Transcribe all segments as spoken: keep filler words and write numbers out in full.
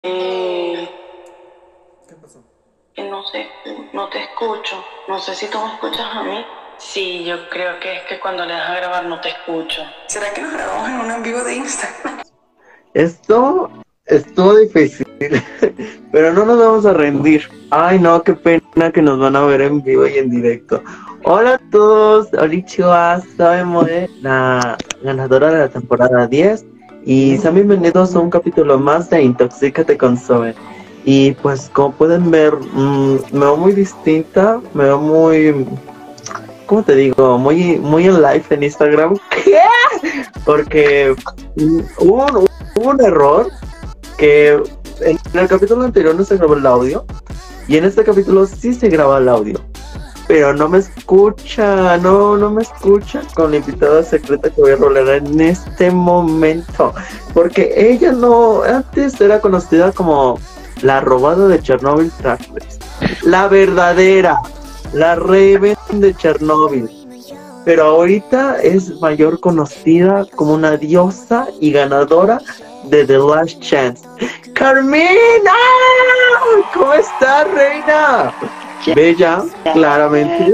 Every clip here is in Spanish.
Eh, ¿Qué pasó? que no sé, no te escucho. No sé si tú me escuchas a mí. Sí, yo creo que es que cuando le das a grabar no te escucho. ¿Será que nos grabamos en un en vivo de Instagram? Esto estuvo difícil, pero no nos vamos a rendir. Ay, no, qué pena que nos van a ver en vivo y en directo. Hola a todos, Olichua, soy Moe, la ganadora de la temporada diez. Y sean bienvenidos a un capítulo más de Intoxícate con Zoe. Y pues como pueden ver, mmm, me veo muy distinta, me veo muy, ¿cómo te digo? Muy, muy en live en Instagram. ¿Qué? Porque mm, hubo un, hubo un error que en el capítulo anterior no se grabó el audio y en este capítulo sí se graba el audio, pero no me escucha, no, no me escucha con la invitada secreta que voy a rolar en este momento, porque ella no, antes era conocida como la robada de Chernobyl Trackless, la verdadera, la Raven de Chernobyl. Pero ahorita es mayor conocida como una diosa y ganadora de The Last Chance. ¡Carmina! ¿Cómo estás, reina? Bella, claramente.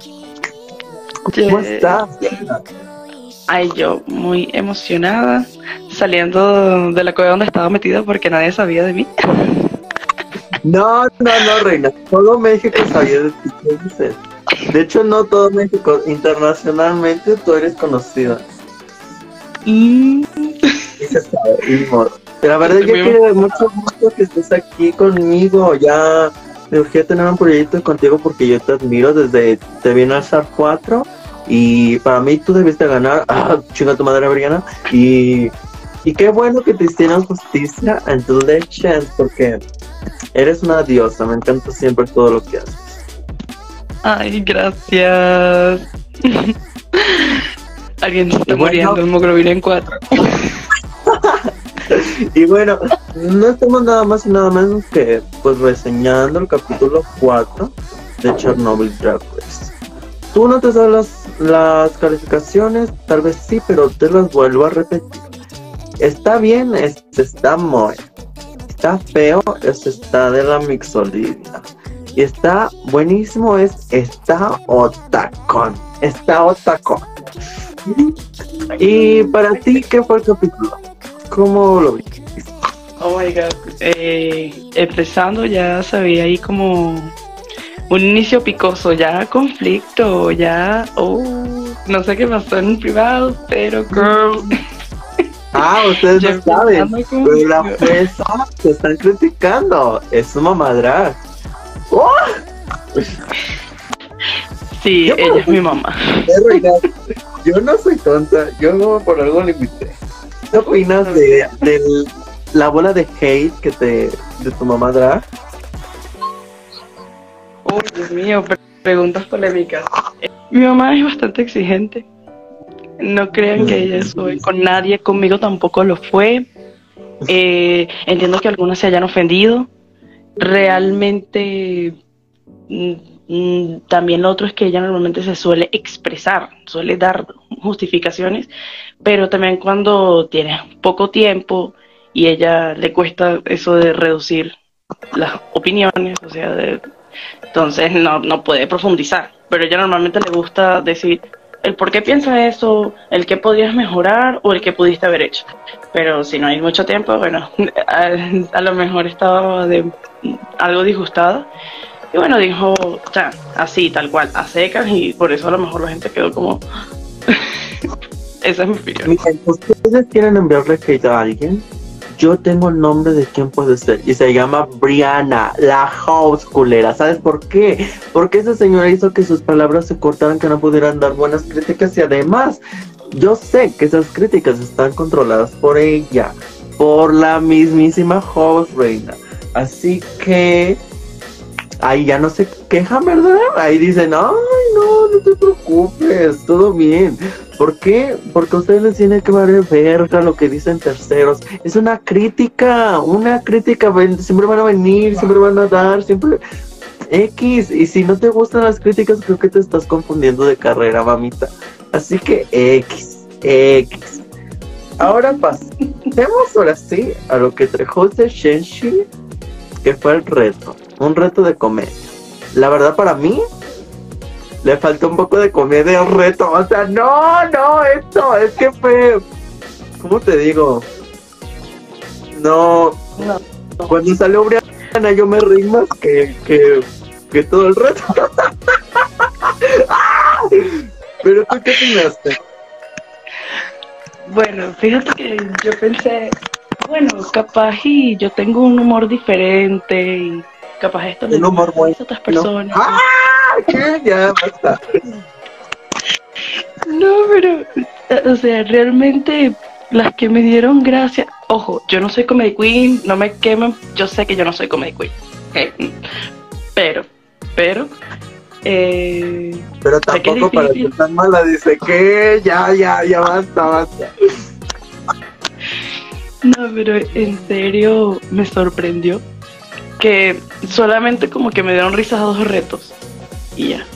¿Cómo estás? Ay, yo muy emocionada, saliendo de la cueva donde estaba metida porque nadie sabía de mí. No, no, no, reina. Todo México sabía de ti. ¿Qué dices? De hecho, no todo México. Internacionalmente tú eres conocida. Mm. Y se sabe, y modo. Pero la verdad, yo quiero mucho gusto que estés aquí conmigo. Ya me urgía tener un proyecto contigo porque yo te admiro desde Te vi en Alzar cuatro. Y para mí tú debiste ganar. Ah, chinga tu madre, Briana. Y, y qué bueno que te hicieron justicia en tu Legends porque eres una diosa. Me encanta siempre todo lo que haces. Ay, gracias. Alguien se está Y bueno, muriendo, hemoglobina en cuatro. y bueno, no estamos nada más y nada menos que pues reseñando el capítulo cuatro de Chernobyl Drag Race. Tú no te sabes las, las calificaciones, tal vez sí, pero te las vuelvo a repetir. Está bien, este está muy. Está feo, este está de la mixolina. Y está buenísimo, es está otacón. Está otacón. Y para ti, ¿qué fue el capítulo? ¿Cómo lo viste? Oh my god. Eh, empezando ya se veía ahí como un inicio picoso, ya conflicto, ya. Oh, no sé qué pasó en privado, pero girl. Ah, ustedes no saben, pero la presa se están criticando. Es su mamadra. ¡Oh! Sí, Yo ella por- es mi mamá. Yo no soy tonta, yo por algo le invité. ¿Qué opinas de, de la bola de hate que te de tu mamá drag? Oh, Dios mío, pre- preguntas polémicas. Eh, Mi mamá es bastante exigente. No crean que ella soy con nadie, conmigo tampoco lo fue. Eh, entiendo que algunas se hayan ofendido. Realmente, mm, mm, también lo otro es que ella normalmente se suele expresar, suele dar justificaciones, pero también cuando tienes poco tiempo y ella le cuesta eso de reducir las opiniones, o sea, de, entonces no, no puede profundizar, pero ella normalmente le gusta decir el por qué piensa eso, el que podrías mejorar o el que pudiste haber hecho. Pero si no hay mucho tiempo, bueno, a, a lo mejor estaba de, algo disgustada. Y bueno, dijo, o sea, así, tal cual, a secas, y por eso a lo mejor la gente quedó como... Esa es mi opinión. Miren, ¿ustedes quieren enviarle hate a alguien? Yo tengo el nombre de quién puede ser y se llama Briana, la house culera. ¿Sabes por qué? Porque esa señora hizo que sus palabras se cortaran, que no pudieran dar buenas críticas y además yo sé que esas críticas están controladas por ella, por la mismísima house reina. Así que ahí ya no se quejan, ¿verdad? Ahí dicen, ay, no, no te preocupes, todo bien. ¿Por qué? Porque a ustedes les tiene que valer verga lo que dicen terceros. Es una crítica, una crítica, ven- siempre van a venir, siempre van a dar, siempre X. Y si no te gustan las críticas, creo que te estás confundiendo de carrera, mamita. Así que X, X. ahora pasemos ahora sí a lo que trajo de Shenshi, que fue el reto, un reto de comedia. La verdad para mí le faltó un poco de comedia al reto, o sea, no, no, esto es que fue, ¿cómo te digo? No, No. cuando salió Brianna yo me reí más que, que, que todo el reto. Pero tú qué opinaste? Bueno, fíjate que yo pensé, bueno, capaz y yo tengo un humor diferente y capaz esto le Un humor gusta muy a otras personas. ¡Ah! ¿Qué? Ya, basta. No, pero, o sea, realmente las que me dieron gracia, ojo, yo no soy comedy queen, no me quemen, yo sé que yo no soy comedy queen, ¿ok? pero, pero, eh, Pero sé que es tampoco para difícil. ser tan mala, dice que ya, ya, ya basta, basta. No, pero en serio me sorprendió que solamente como que me dieron risas a dos retos y ya.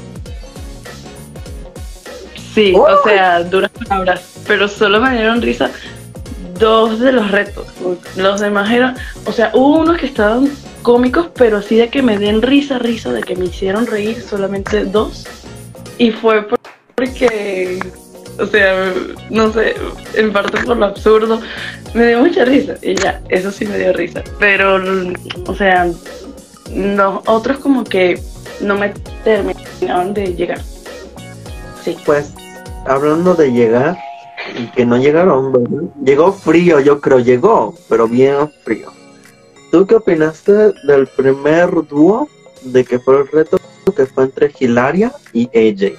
Sí, ¡Oh! o sea, duras palabras, pero solo me dieron risa dos de los retos. Los demás eran, o sea, hubo unos que estaban cómicos, pero así de que me den risa, risa, de que me hicieron reír, solamente dos. Y fue por- porque, o sea, no sé, en parte por lo absurdo, me dio mucha risa. Y ya, eso sí me dio risa. Pero, o sea, los otros como que no me terminaban de llegar. Sí. Pues, hablando de llegar, y que no llegaron, ¿verdad? Llegó frío, yo creo, llegó, pero bien frío. ¿Tú qué opinaste del primer dúo de que fue el reto que fue entre Hilaria y A J?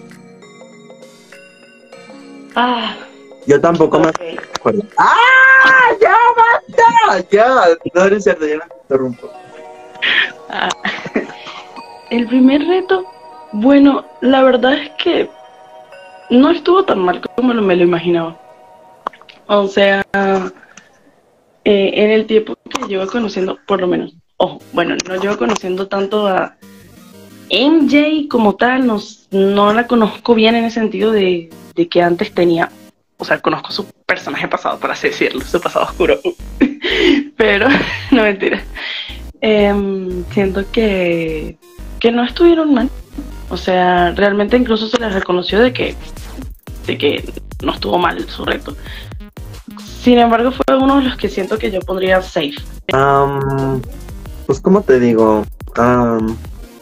Ah, Yo tampoco ok. me acuerdo. ¡Ah! ¡Ya basta! Ya, no es cierto, ya no te interrumpo. Ah, el primer reto, bueno, la verdad es que no estuvo tan mal como lo- me lo imaginaba. O sea, eh, en el tiempo que llevo conociendo, por lo menos, ojo, bueno, no llevo conociendo tanto a M J como tal, no, s- no la conozco bien en el sentido de, de que antes tenía, o sea, conozco su personaje pasado, por así decirlo, su pasado oscuro. Pero, no mentira. Em, siento que, que no estuvieron mal. O sea, realmente incluso se les reconoció de que, de que no estuvo mal su reto. Sin embargo, fue uno de los que siento que yo pondría safe. Am, pues, ¿cómo te digo? Am,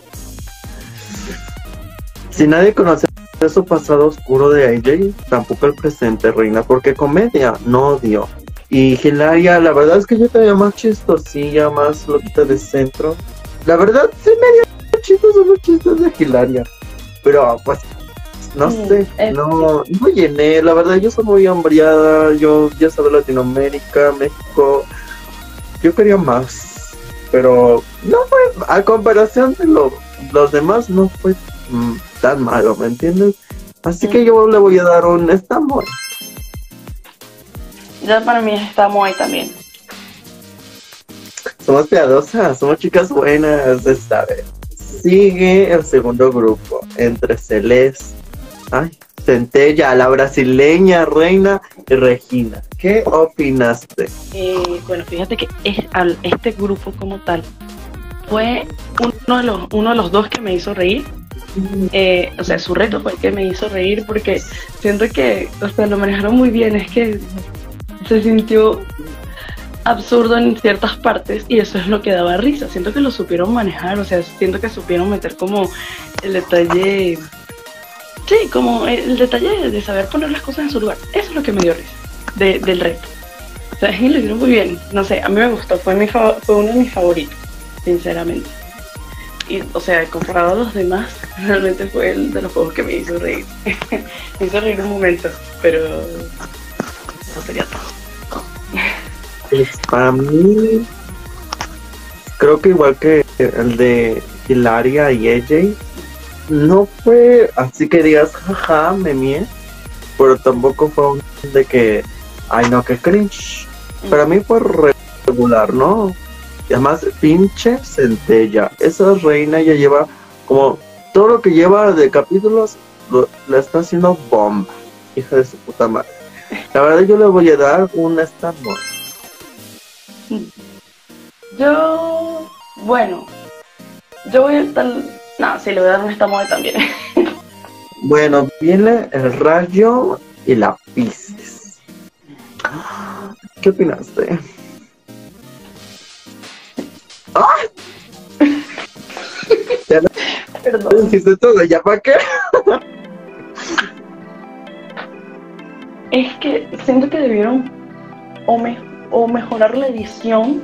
si nadie conoce su pasado oscuro de A J, tampoco el presente, reina, porque comedia no dio. Y Hilaria, la verdad es que yo te veía más chistosilla, más loquita de centro. La verdad, sí me dio chistosos los chistes de Hilaria. Pero, pues, no Mm, sé, eh, no, no llené. La verdad, yo soy muy hambriada. Yo ya sabes, Latinoamérica, México. Yo quería más. Pero no fue, a comparación de lo, los demás, no fue mm, tan malo, ¿me entiendes? Así que yo le voy a dar un está bueno. Ya para mí está muy también. Somos piadosas, somos chicas buenas, esta vez. Sigue el segundo grupo, entre Celeste, ay, Centella, la brasileña, Reina y Regina. ¿Qué opinaste? Eh, bueno, fíjate que es, al, este grupo como tal fue uno de, los, uno de los dos que me hizo reír. Eh, o sea, su reto fue el que me hizo reír porque siento que, o sea, lo manejaron muy bien. Es que se sintió absurdo en ciertas partes y eso es lo que daba risa. Siento que lo supieron manejar, o sea, siento que supieron meter como el detalle, sí, como el detalle de saber poner las cosas en su lugar. Eso es lo que me dio risa de, del reto. O sea, lo hicieron muy bien. No sé, a mí me gustó, fue, mi fa- fue uno de mis favoritos, sinceramente. Y, o sea, comparado a los demás, realmente fue el de los juegos que me hizo reír. Me hizo reír un momento, pero eso sería todo. Pues para mí, creo que igual que el de Hilaria y A J, no fue así que digas, jaja, me mié, pero tampoco fue un de que, ay no, que cringe. Para mí fue regular, ¿no? Y además, pinche Centella, esa reina ya lleva como todo lo que lleva de capítulos, lo, la está haciendo bomba, hija de su puta madre. La verdad yo le voy a dar un stand-up. Yo, bueno, yo voy a estar... No, sí, le voy a dar un stand también. Bueno, viene el Rayo y la Piscis. ¿Qué opinaste? ¡Ah! Ya lo Perdón. dijiste todo, ¿ya para qué? Es que siento que debieron o, me, o mejorar la edición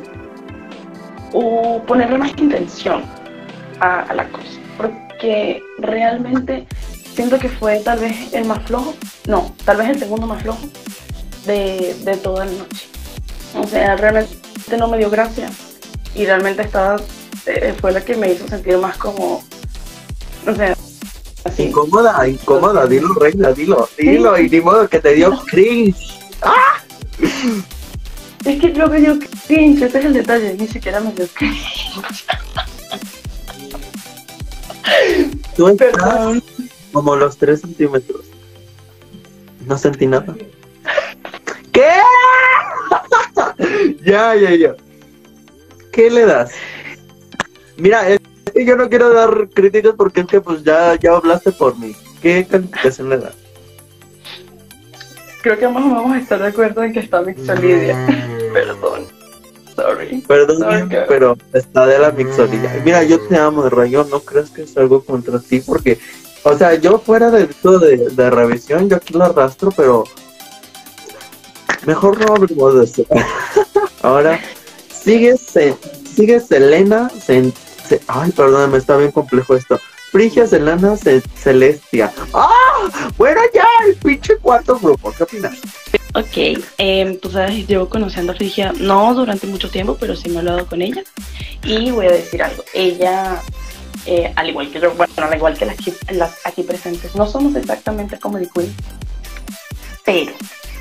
o ponerle más intención a, a la cosa. Porque realmente siento que fue tal vez el más flojo, no, tal vez el segundo más flojo de, de toda la noche. O sea, realmente no me dio gracia y realmente estaba, eh, fue la que me hizo sentir más como, o sea, así. Incómoda, incómoda, dilo, reina, dilo, dilo, y ni modo que te dio cringe. ¡Ah! Es que yo me dio cringe, ese es el detalle, ni siquiera me dio cringe. Tú estás Perdón. como los tres centímetros. No sentí nada. ¿Qué? Ya, ya, ya. ¿Qué le das? Mira, es que yo no quiero dar críticas porque es que pues ya, ya hablaste por mí. ¿Qué calificación le das? Creo que ambos vamos a estar de acuerdo en que está Mixolidia. Perdón. Sorry. Perdón, Sorry, girl. pero está de la mixología. Mira, yo te amo, Rayo, no crees que es algo contra ti porque, o sea, yo fuera de esto de, de revisión, yo aquí lo arrastro, pero mejor no hablemos de eso. Ahora, sigue, se, sigue Selena, se, se, ay, perdón, me está bien complejo esto. Frigia, Selena, ce, Celestia. ¡Ah! Bueno, ya, el pinche cuarto grupo, ¿qué opinas? Ok, eh, tú sabes, llevo conociendo a Frigia no durante mucho tiempo, pero sí me he hablado con ella. Y voy a decir algo, ella, eh, al igual que yo, bueno, al igual que las, las aquí presentes, no somos exactamente Comedy Queen, pero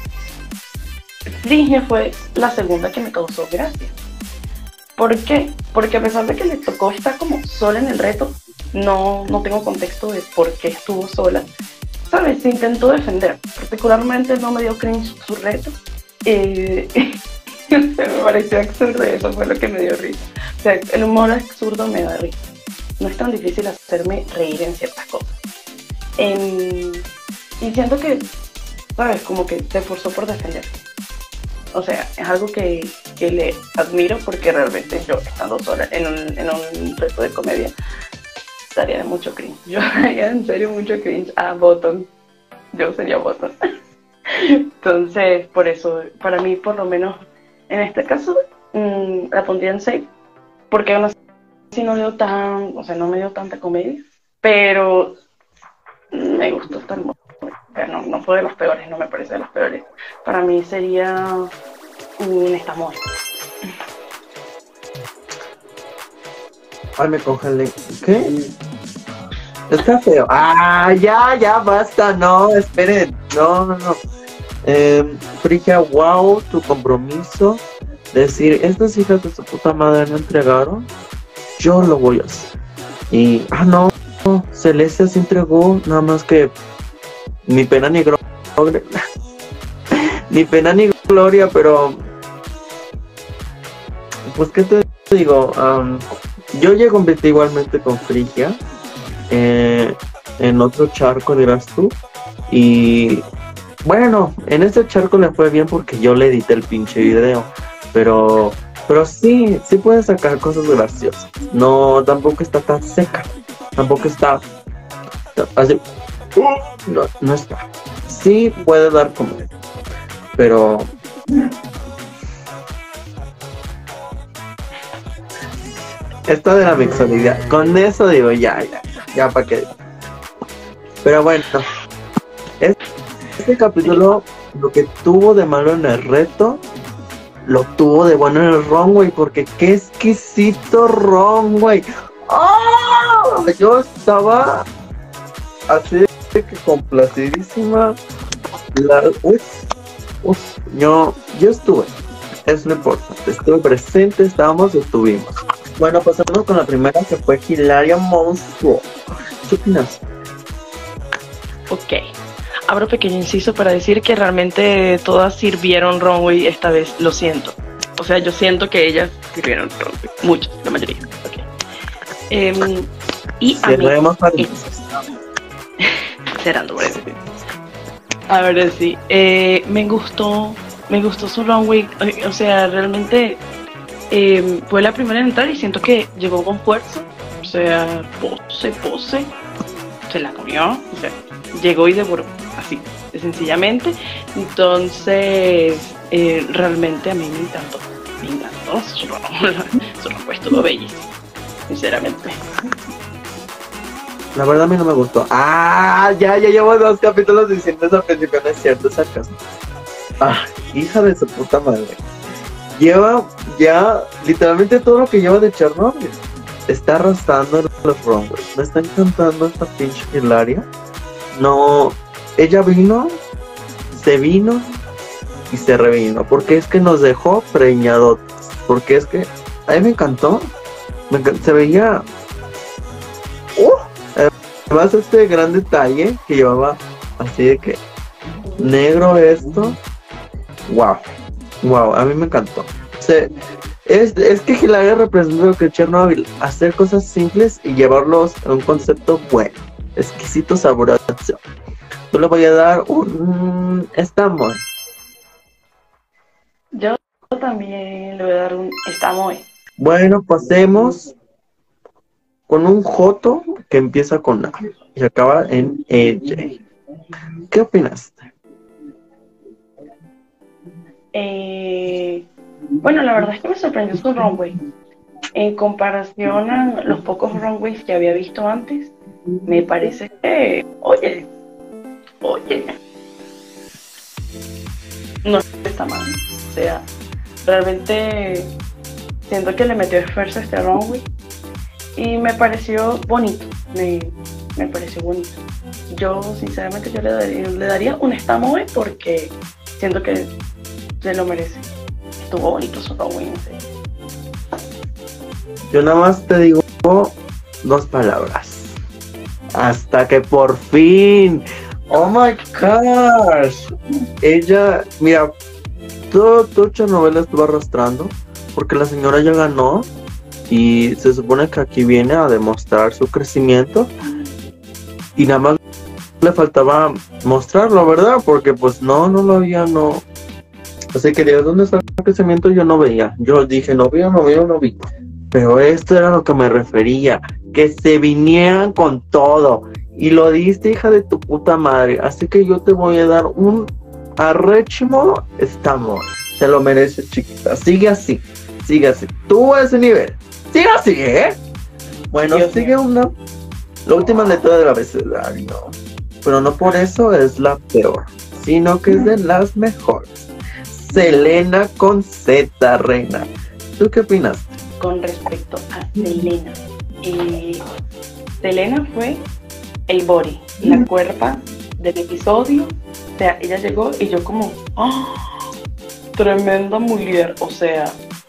Frigia fue la segunda que me causó gracia. ¿Por qué? Porque a pesar de que le tocó estar como sola en el reto, no, no tengo contexto de por qué estuvo sola. ¿Sabes? Se intentó defender. Particularmente no me dio cringe su reto. Eh, me pareció absurdo y eso fue lo que me dio risa. O sea, el humor absurdo me da risa. No es tan difícil hacerme reír en ciertas cosas. Eh, y siento que, ¿sabes? Como que se esforzó por defender. O sea, es algo que, que le admiro porque realmente yo, estando sola en un, en un reto de comedia, estaría de mucho cringe. Yo haría en serio mucho cringe a Bottom. Yo sería Bottom. Entonces, por eso, para mí, por lo menos, en este caso, mmm, la pondría en safe. Porque aún así no leo tan, o sea, no me dio tanta comedia. Pero me gustó estar muy. No, no fue de los peores, no me parece de los peores. Para mí sería un Estamoy. Ay, me congelé. ¿Qué? Está feo. Ah, ya, ya, basta. No, esperen. No, no, no. Eh, Frigia, wow, tu compromiso. Decir, estas hijas de su puta madre no entregaron. Yo lo voy a hacer. Y, ah, no. Celestia se entregó. Nada más que ni pena ni gloria. Ni pena ni gloria, pero. Pues, ¿qué te digo? Um, yo ya competí igualmente con Frigia. Eh, en otro charco, dirás tú. Y bueno, en ese charco le fue bien porque yo le edité el pinche video. Pero, pero sí, sí puede sacar cosas graciosas. No, tampoco está tan seca. Tampoco está así. No, no está. Sí puede dar comedia. Pero esto de la mixología, con eso digo ya, ya, ya para qué. Pero bueno, este, este capítulo, lo que tuvo de malo en el reto, lo tuvo de bueno en el runway, porque qué exquisito runway. ¡Oh! Yo estaba así que complacidísima. La, uf, uf, yo, yo estuve, es lo importante, estuve presente, estábamos, estuvimos. Bueno, pasamos con la primera, que fue Hilaria Monstruo. ¿Qué opinas? Ok. abro pequeño inciso para decir que realmente todas sirvieron runway esta vez, lo siento. O sea, yo siento que ellas sirvieron runway, muchas, la mayoría. Okay. Eh, y a mí... Eh, cerrando, por eso. A ver, sí, eh, me gustó, me gustó su runway, o sea, realmente eh, fue la primera en entrar y siento que llegó con fuerza, o sea, pose, pose, se la comió, o sea, llegó y devoró, así, sencillamente. Entonces, eh, realmente a mí me encantó, me encantó, su runway estuvo bellísimo, sinceramente. La verdad a mí no me gustó. Ah, ya, ya llevo dos capítulos diciendo eso al principio, no es cierto, es acaso. Ah, hija de su puta madre. Lleva ya literalmente todo lo que lleva de Chernobyl. Está arrastrando los runways. Me está encantando esta pinche Hilaria. No, ella vino, se vino y se revino. Porque es que nos dejó preñadotes. Porque es que a mí me encantó. Me enc- se veía... ¡Uh! Además este gran detalle que llevaba así de que negro esto, wow, wow, a mí me encantó. O sea, es, es que Hilaria representa lo que Chernobyl, hacer cosas simples y llevarlos a un concepto bueno, exquisito, sabroso. Yo le voy a dar un está muy. Yo también le voy a dar un está muy. Bueno, pasemos con un Joto que empieza con A y acaba en E J. ¿Qué opinaste? Eh, bueno, la verdad es que me sorprendió su runway. En comparación a los pocos runways que había visto antes, me parece que, oye, oye, no está mal. O sea, realmente siento que le metió esfuerzo a este runway. Y me pareció bonito, me, me pareció bonito. Yo, sinceramente, yo le daría, le daría un estamoe porque siento que se lo merece. Estuvo bonito su runway, no sé. Yo nada más te digo dos palabras. Hasta que por fin. Oh my gosh. Ella, mira, todo, todo Chernobyl estuvo arrastrando porque la señora ya ganó. Y se supone que aquí viene a demostrar su crecimiento. Y nada más le faltaba mostrarlo, ¿verdad? Porque pues no, no lo había, no. Así que de dónde está el crecimiento yo no veía. Yo dije, no veo, no veo, no vi. Pero esto era lo que me refería. Que se vinieran con todo. Y lo diste, hija de tu puta madre. Así que yo te voy a dar un arrechimo estamos. Te lo mereces, chiquita. Sigue así. Sigue así. Tú a ese nivel. Sigue así, ¿eh? Bueno, Dios sigue mío. Una... La última letra del abecedario. Pero no por eso es la peor. Sino que es de las mejores. Selena con Z, reina. ¿Tú qué opinas? Con respecto a Selena. Eh, Selena fue el body, la cuerpa del episodio. O sea, ella llegó y yo como... ¡Oh! Tremenda mujer. O sea...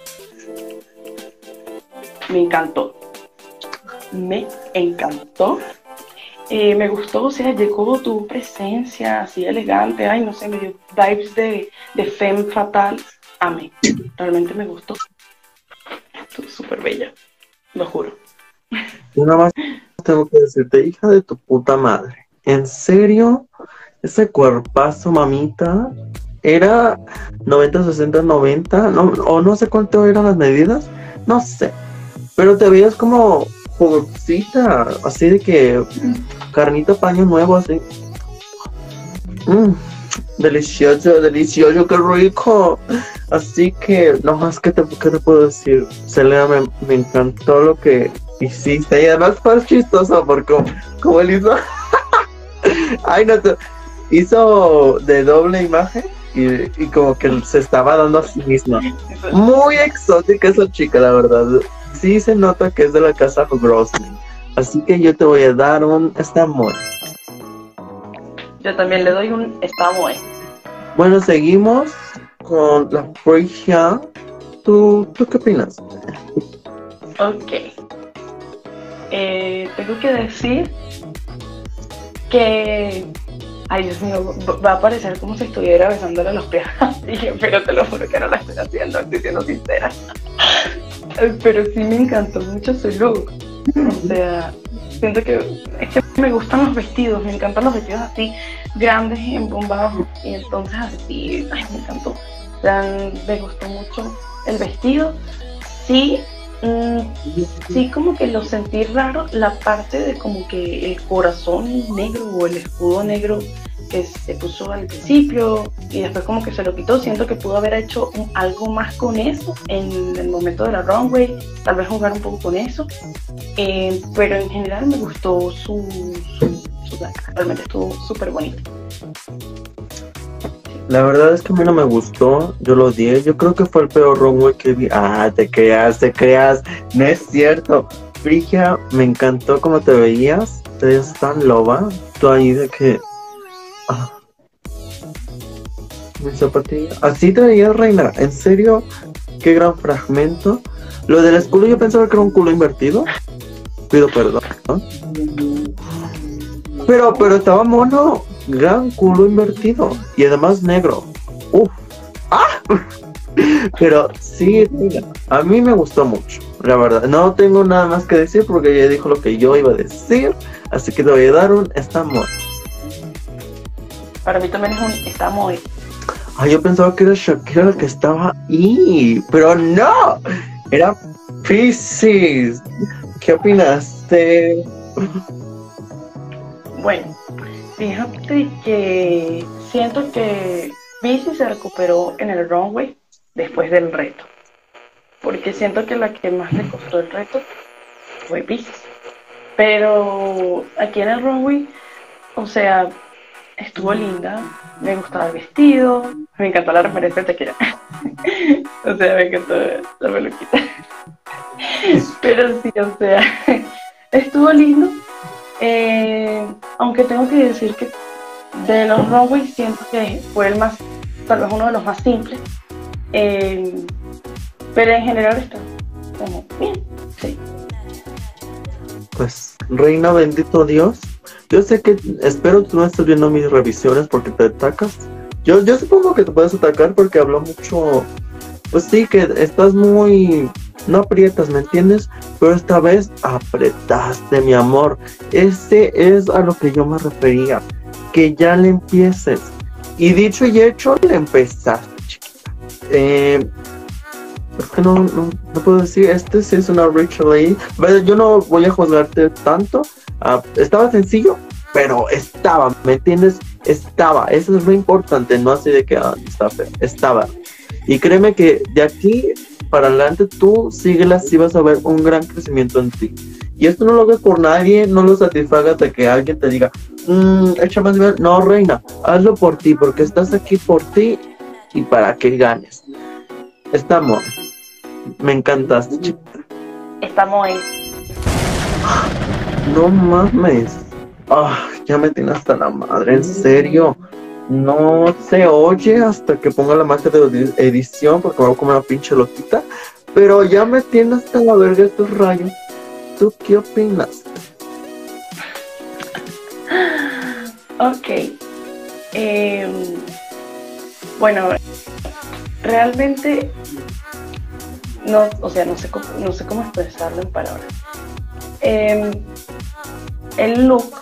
Me encantó, me encantó, eh, me gustó, o sea, llegó, tuvo presencia así elegante, ay, no sé, me dio vibes de, de femme fatal, amé, realmente me gustó, estuvo súper bella, lo juro. Yo nada más tengo que decirte, hija de tu puta madre, ¿en serio? Ese cuerpazo, mamita, era noventa, sesenta, noventa, no, o no sé cuánto eran las medidas, no sé. Pero te veías como jovencita, así de que carnita paño nuevo, así. Mmm, delicioso, delicioso, qué rico. Así que, no más, ¿qué te, qué te puedo decir? Selena, me, me encantó lo que hiciste. Y además fue chistoso porque como, como él hizo... Ay, no, te... hizo de doble imagen y, y como que se estaba dando a sí misma. Muy exótica esa chica, la verdad. Sí se nota que es de la casa Grossman. Así que yo te voy a dar un Stamoy. Yo también le doy un Stamoy. Bueno, seguimos con la Freya. ¿Tú, ¿Tú qué opinas? Ok. Eh, tengo que decir que Ay, Dios mío, va va a parecer como si estuviera besándole los pies. Dije, pero te lo juro que no la estoy haciendo, estoy siendo sincera. Pero sí me encantó mucho su look. O sea, siento que es que me gustan los vestidos, me encantan los vestidos así, grandes y embombados. Y entonces así, ay, me encantó. O sea, me gustó mucho el vestido. Sí, mm, sí como que lo sentí raro, la parte de como que el corazón negro o el escudo negro que se puso al principio y después como que se lo quitó. Siento que pudo haber hecho un- algo más con eso en el momento de la runway, tal vez jugar un poco con eso. Eh, pero en general me gustó su, su, su look. Realmente estuvo súper bonito. La verdad es que a mí no me gustó, yo lo odié, yo creo que fue el peor runway que vi. Ah, te creas, te creas, no es cierto. Frigia, me encantó cómo te veías, te veías tan loba, tú ahí de que... Ah, mi zapatilla. Así te veías, reina, en serio, qué gran fragmento. Lo del escudo yo pensaba que era un culo invertido, pido perdón, ¿no? Pero, pero estaba mono, gran culo invertido y además negro. Uf, ah, pero sí, mira, a mí me gustó mucho, la verdad. No tengo nada más que decir porque ella dijo lo que yo iba a decir, así que te voy a dar un está mono. Para mí también es un, está muy... Ah, yo pensaba que era Shakira la que estaba ahí, pero no, era Pisces. ¿Qué opinaste? Bueno, fíjate que siento que Bici se recuperó en el runway después del reto, porque siento que la que más le costó el reto fue Bici. Pero aquí en el runway, o sea, estuvo linda, me gustaba el vestido, me encantó la referencia de Tequila. O sea, me encantó la peluquita. Pero sí, o sea, estuvo lindo. Eh, aunque tengo que decir que de los runways siento que fue el más, tal vez uno de los más simples. Eh, pero en general está como bien, sí. Pues, reina, bendito Dios. Yo sé que, espero que tú no estés viendo mis revisiones porque te atacas. Yo, yo supongo que te puedes atacar porque hablo mucho. Pues sí, que estás muy... No aprietas, ¿me entiendes? Pero esta vez apretaste, mi amor. Ese es a lo que yo me refería. Que ya le empieces. Y dicho y hecho, le empezaste, chiquita. Eh... Es que no, no, no puedo decir, este sí es una Rachel ahí. Yo no voy a juzgarte tanto. Uh, estaba sencillo, pero estaba, ¿me entiendes? Estaba, eso es lo importante, no así de que ah, está feo, estaba. Y créeme que de aquí para adelante tú síguela, así vas a ver un gran crecimiento en ti. Y esto no lo hagas por nadie, no lo satisfagas de que alguien te diga, mmm, echa más bien. No, reina, hazlo por ti, porque estás aquí por ti y para que ganes. Estamos. Me encantaste, chiquita. Estamos ahí. No mames. Ah, ya me tiene hasta la madre, en serio. No se oye hasta que ponga la magia de edición porque me voy a comer una pinche loquita. Pero ya me tiene hasta la verga estos rayos. ¿Tú qué opinas? Ok. Eh, bueno, realmente no, o sea, no sé cómo, no sé cómo expresarlo en palabras. Eh, el look,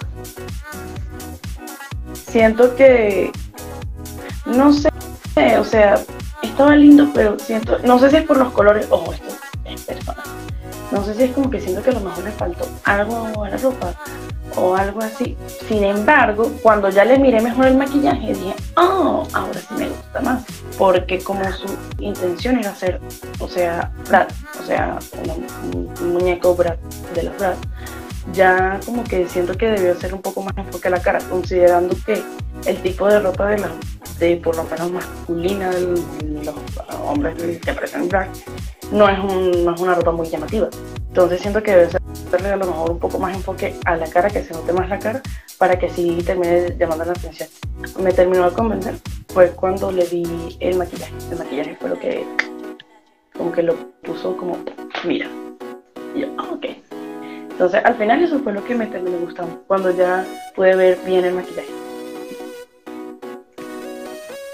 siento que, no sé, o sea, estaba lindo, pero siento, no sé si es por los colores, ojo, esto es personal. No sé si es como que siento que a lo mejor le faltó algo a la ropa o algo así. Sin embargo, cuando ya le miré mejor el maquillaje, dije, oh, ahora sí me gusta más. Porque como su intención era hacer, o sea, Brad, o sea, un, un muñeco Brad de los Brad, ya como que siento que debió ser un poco más enfoque a la cara, considerando que el tipo de ropa de la, de por lo menos masculina de los hombres que aparecen Brad, no es, un, no es una ropa muy llamativa. Entonces siento que debe serle a lo mejor un poco más enfoque a la cara, que se note más la cara, para que sí termine llamando la atención. Me terminó de convencer fue cuando le di el maquillaje. El maquillaje fue lo que como que lo puso como, mira. Y yo, oh, ok. Entonces al final eso fue lo que me terminó gustando, cuando ya pude ver bien el maquillaje.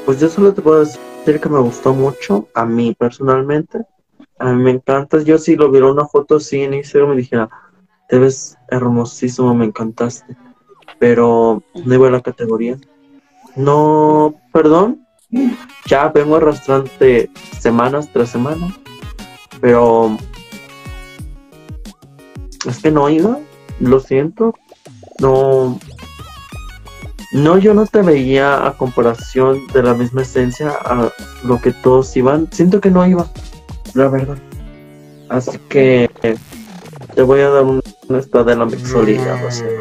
Pues yo solo te puedo decir que me gustó mucho, a mí personalmente. A mí me encanta. Yo si lo viera una foto así en Instagram me dijera, te ves hermosísimo, me encantaste. Pero no iba a la categoría. No, perdón. Ya vengo arrastrante semanas tras semana. Pero es que no iba. Lo siento. No. No, yo no te veía a comparación de la misma esencia a lo que todos iban. Siento que no iba, la verdad. Así que te voy a dar un, una espada de la mixología, no sé.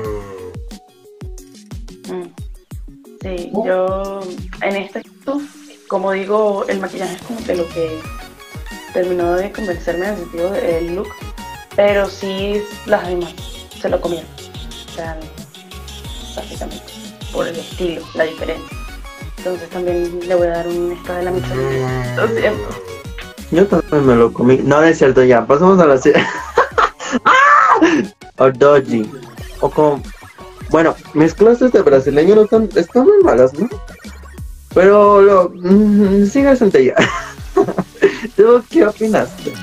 Sí, yo en este caso, como digo, el maquillaje es como que lo que terminó de convencerme en el sentido del look, pero sí las demás se lo comieron, o sea, básicamente, por el estilo, la diferencia. Entonces también le voy a dar un espada de la mixología, lo siento. Yo también me lo comí. No, no es cierto, ya. Pasamos a la serie. O doji. O con... Bueno, mis clases de brasileño no están, están muy malas, ¿no? Pero lo... Mmm, sigue Centella. ¿Tú qué opinaste?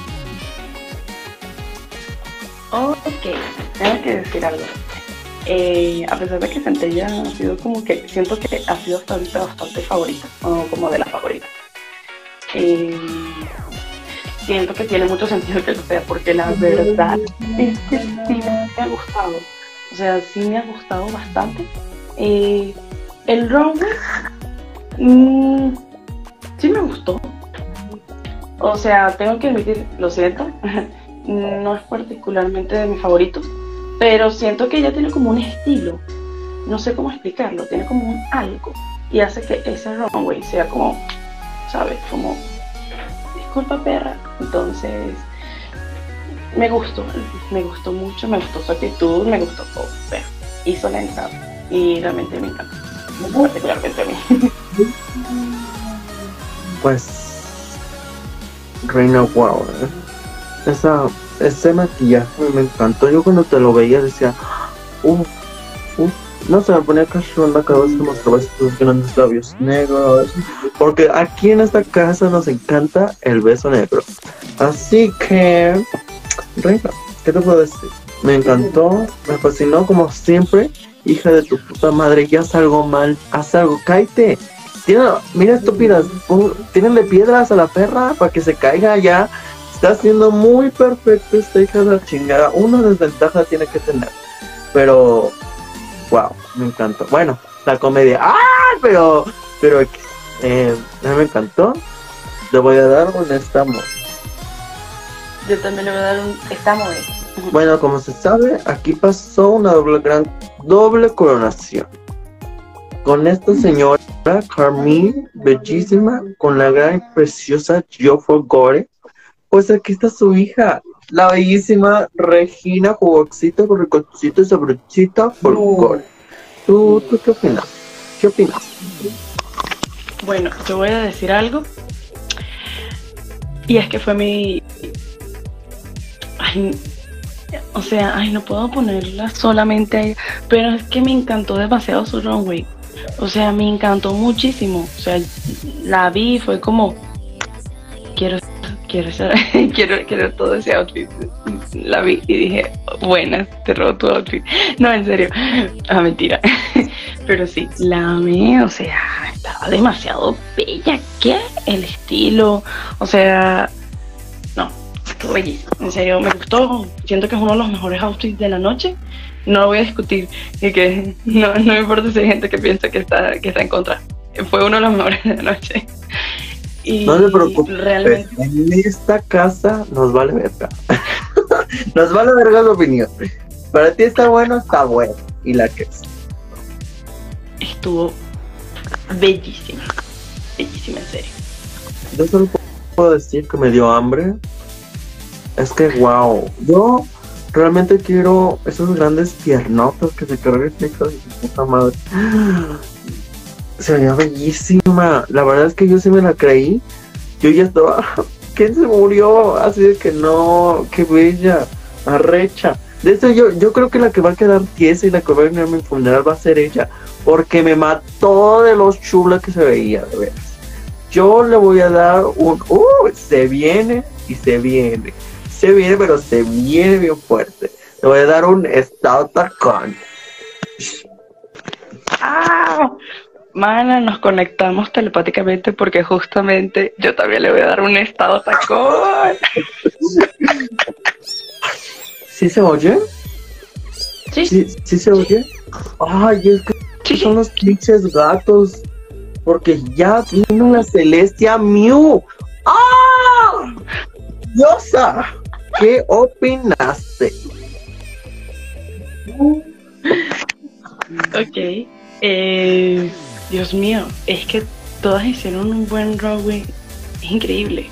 Ok, tengo que decir algo. Eh, a pesar de que Centella ha sido como que... Siento que ha sido hasta ahorita bastante favorita. O como de las favoritas. Eh... Siento que tiene mucho sentido que lo sea, porque la verdad es que sí me ha gustado. O sea, sí me ha gustado bastante. Eh, el runway mmm, sí me gustó. O sea, tengo que admitir, lo siento, no es particularmente de mis favoritos, pero siento que ella tiene como un estilo. No sé cómo explicarlo, tiene como un algo. Y hace que ese runway sea como, ¿sabes? Como... disculpa perra, entonces me gustó, me gustó mucho, me gustó su actitud, me gustó todo, pero hizo la entrada y realmente me encanta, particularmente a mí. Pues Reina, wow, ¿eh? Esa, ese maquillaje me encantó. Yo cuando te lo veía decía, uff, uff. No, se me ponía cachonda cada vez que mostraba estos grandes labios negros. Porque aquí en esta casa nos encanta el beso negro. Así que, Reina, ¿qué te puedo decir? Me encantó, me fascinó como siempre. Hija de tu puta madre, ya haz algo mal, haz algo, cállate. Tiene, mira estúpidas, tírenle piedras a la perra para que se caiga ya. Está siendo muy perfecto esta hija de la chingada. Una desventaja tiene que tener. Pero... wow, me encantó. Bueno, la comedia. ¡Ah! Pero, pero, eh, a mí me encantó. Le voy a dar un estamos. Yo también le voy a dar un estamos. Bueno, como se sabe, aquí pasó una doble gran, doble coronación. Con esta señora, Carmine, bellísima, con la gran y preciosa Jofor Gore. Pues aquí está su hija, la bellísima Regina Jugoxita, Corricocita y Sabrochita por Gore. ¿Tú, ¿Tú qué opinas? ¿Qué opinas? Bueno, yo voy a decir algo. Y es que fue mi... Ay, o sea, ay, no puedo ponerla solamente a ella, pero es que me encantó demasiado su runway. O sea, me encantó muchísimo. O sea, la vi y fue como... Quiero... Quiero, quiero, quiero todo ese outfit. La vi y dije, buenas, te robo tu outfit. No, en serio, ah, mentira. Pero sí, la amé, o sea, estaba demasiado bella. ¿Qué? El estilo, o sea, no, estuvo bellísimo. En serio, me gustó. Siento que es uno de los mejores outfits de la noche. No lo voy a discutir, y que no, no me importa si hay gente que piensa que está, que está en contra. Fue uno de los mejores de la noche. Y no te preocupes, realmente... en esta casa nos vale verga. Nos vale verga la opinión. Para ti está bueno, está bueno. Y la que es. Estuvo bellísima. Bellísima, en serio. Yo solo puedo decir que me dio hambre. Es que wow. Yo realmente quiero esos grandes piernotas que se cargan esta hija de su puta madre. Se veía bellísima. La verdad es que yo sí me la creí. Yo ya estaba... ¿Quién se murió? Así de que no... ¡Qué bella! Arrecha. De eso yo, yo creo que la que va a quedar tiesa y la que va a venir a mi funeral va a ser ella. Porque me mató de los chula que se veía, de veras. yo le voy a dar un... ¡Uh! Se viene y se viene. Se viene, pero se viene bien fuerte. Le voy a dar un estado tacón. ¡Ah! Mana, nos conectamos telepáticamente porque justamente yo también le voy a dar un estado tacón. ¿Sí se oye? Sí. ¿Sí, sí se oye? Ay, es que Sí, son sí. los pinches gatos. Porque ya vino la Celestia Mew. ¡Ah! Diosa, ¿qué opinaste? Ok. Eh, Dios mío, es que todas hicieron un buen runway. Es increíble.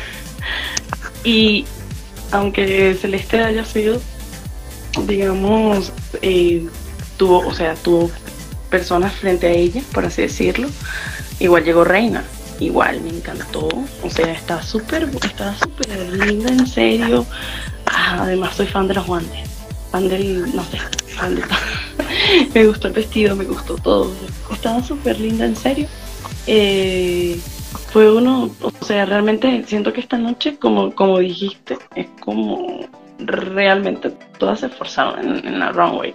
Y aunque Celeste haya sido, digamos, eh, tuvo, o sea, tuvo personas frente a ella, por así decirlo, igual llegó Reina. Igual me encantó, o sea, está súper, está súper linda, en serio. Ah, además soy fan de los guantes, fan del, no sé, fan de todo. Me gustó el vestido, me gustó todo. Estaba súper linda, en serio. Eh, fue uno, o sea, realmente siento que esta noche, como, como dijiste, es como realmente todas se esforzaron en, en la runway.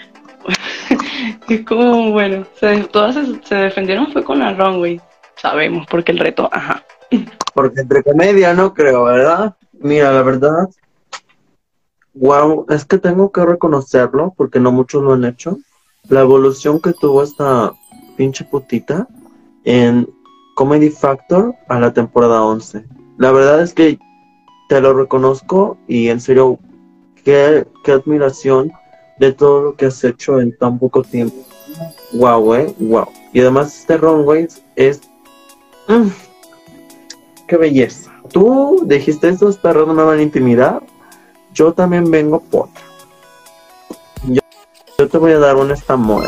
Es como, bueno, se, todas se, se defendieron fue con la runway. Sabemos, porque el reto, ajá. Porque entre comedia no creo, ¿verdad? Mira, la verdad, wow, es que tengo que reconocerlo, porque no muchos lo han hecho. La evolución que tuvo esta pinche putita en Comedy Factor a la temporada once. La verdad es que te lo reconozco y en serio, qué, qué admiración de todo lo que has hecho en tan poco tiempo. Wow, eh, wow. Y además este runway es... Mm, qué belleza. Tú dijiste estos perros no me van a intimidar. Yo también vengo por. Yo, yo te voy a dar una esta muerta.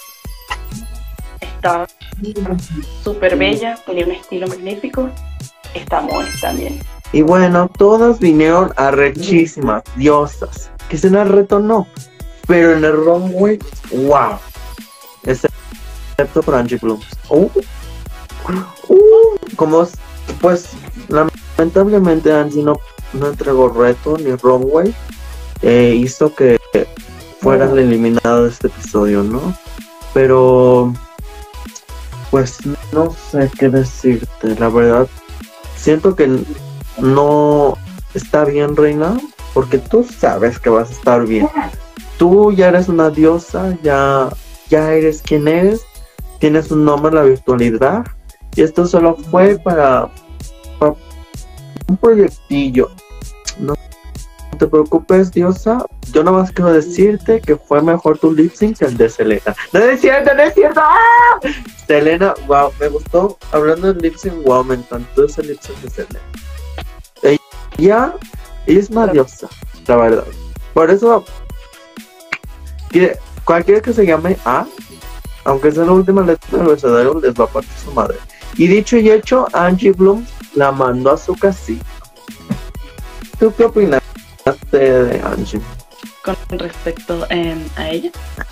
Está súper bella, tenía un estilo magnífico. Está muy también. Y bueno, todas vinieron arrechísimas, diosas. Que en el reto no. Pero en el runway, wow. Excepto por Angie Bloom. Uh, uh, como, pues, lamentablemente Angie no, no entregó reto ni runway. Eh, hizo que fueran la eliminada de este episodio, ¿no? Pero, pues, no sé qué decirte. La verdad, siento que no está bien, Reina, porque tú sabes que vas a estar bien. Tú ya eres una diosa, ya, ya eres quien eres, tienes un nombre en la virtualidad, y esto solo fue para, para un proyectillo. No te preocupes, diosa, yo nada más quiero decirte que fue mejor tu lip sync que el de Selena. No es cierto, no es cierto. ¡Ah! Selena, wow, me gustó, hablando de lip sync, wow, me encantó ese lip sync de Selena. Ella, ella es una diosa, la verdad. Por eso, que cualquiera que se llme A, aunque sea la última letra del abecedario, les va a partir su madre. Y dicho y hecho, Angie Bloom la mandó a su casita. ¿Tú qué opinas de Angie? Con respecto eh, a ella,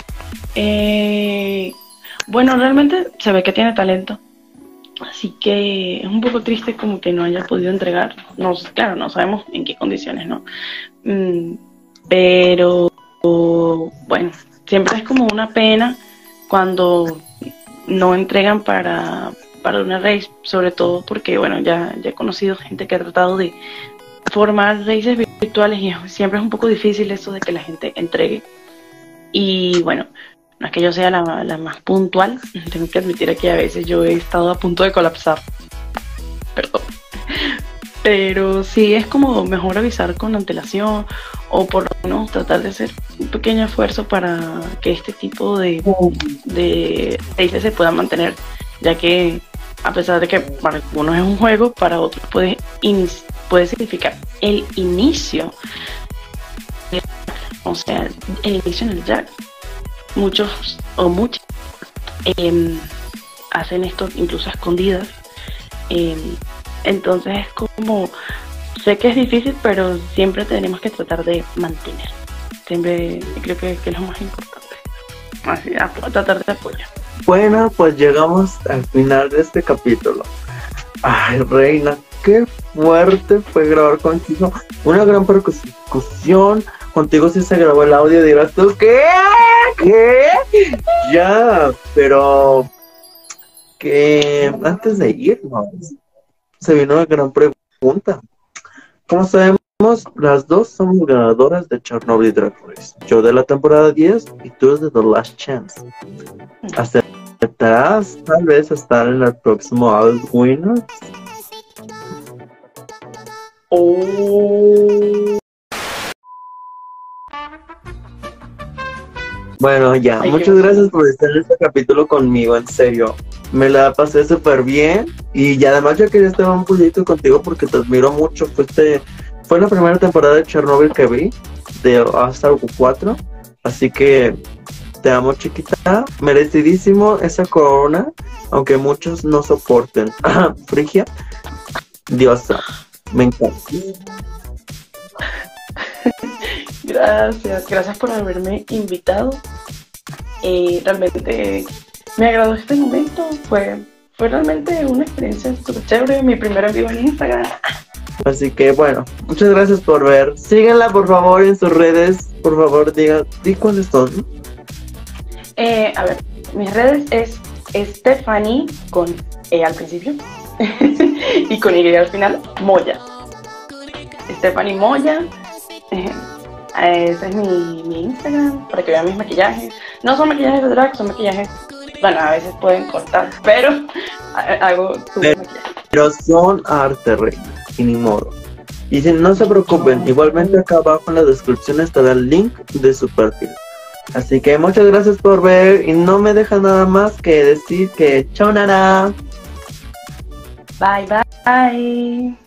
eh, bueno, realmente se ve que tiene talento, así que es un poco triste como que no haya podido entregar. No, claro, no sabemos en qué condiciones, ¿no? Mm, pero bueno, siempre es como una pena cuando no entregan para, para una race, sobre todo porque, bueno, ya, ya he conocido gente que ha tratado de formar races virtuales y es- siempre es un poco difícil eso de que la gente entregue. Y bueno, no es que yo sea la, la más puntual, tengo que admitir que a veces yo he estado a punto de colapsar, perdón. Pero sí es como mejor avisar con antelación o por lo menos tratar de hacer un pequeño esfuerzo para que este tipo de, de races se puedan mantener, ya que a pesar de que para algunos es un juego, para otros puede, in- puede significar el inicio, de- o sea, el inicio en el drag. Muchos o muchas em, hacen esto incluso a escondidas. em, entonces es como, sé que es difícil, pero siempre tenemos que tratar de mantener. Siempre creo que, que es lo más importante. Así, a, a tratar de apoyar. Bueno, pues llegamos al final de este capítulo. Ay, reina, qué fuerte fue grabar contigo. Una gran percusión. Contigo sí se grabó el audio. Dirás tú, ¿qué? ¿Qué? Ya, pero que antes de irnos, se vino una gran pregunta. Como sabemos, las dos somos ganadoras de Chernobyl Drag Race. Yo de la temporada diez y tú de The Last Chance. ¿Aceptarás tal vez estar en el próximo All Winners? Oh. Bueno, ya, Ay, muchas gracias por estar en este capítulo conmigo, en serio. Me la pasé súper bien y, y además yo quería estar un poquito contigo porque te admiro mucho. Fuiste, fue la primera temporada de Chernobyl que vi, de All Star cuatro, así que te amo, chiquita. Merecidísimo esa corona, aunque muchos no soporten. Frigia, diosa, me encanta. Gracias, gracias por haberme invitado. Eh, realmente me agradó este momento. Fue, fue realmente una experiencia súper chévere. Mi primera en vivo en Instagram. Así que bueno, muchas gracias por ver. Síguenla por favor en sus redes. Por favor, diga, di cuáles son. Eh, a ver, mis redes es Stephanie con E al principio y con Y al final, Moya. Stephanie Moya. Eh, ese es mi, mi Instagram para que vean mis maquillajes. No son maquillajes de drag, son maquillajes, bueno, a veces pueden cortar, pero hago su pero, maquillaje. Pero son arte, reina, y ni modo. Y si no se preocupen, igualmente acá abajo en la descripción estará el link de su perfil. Así que muchas gracias por ver y no me deja nada más que decir que chao, nana. Bye, bye.